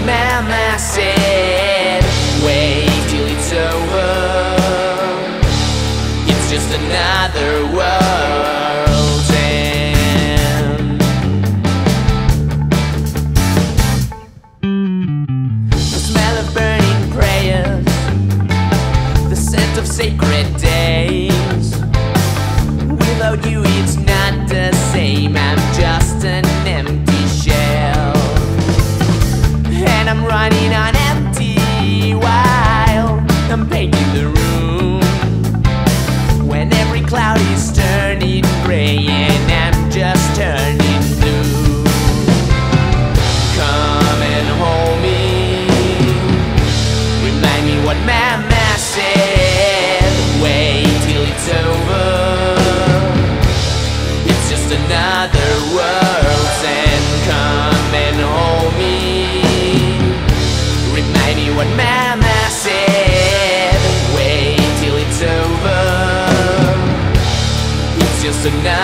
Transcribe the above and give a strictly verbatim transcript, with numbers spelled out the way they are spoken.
Mama said, wait till it's over. It's just another world's end. The smell of burning prayers, the scent of sacred days. Without you it's not the same. I'm just an empty shell, and I'm running on empty while I'm painting the room. When every cloud is turning gray and I'm just turning blue. Come and hold me, remind me what Mama said. Wait till it's over. It's just another world's end. Come and hold me, remind me what Mama said. Wait till it's over. It's just another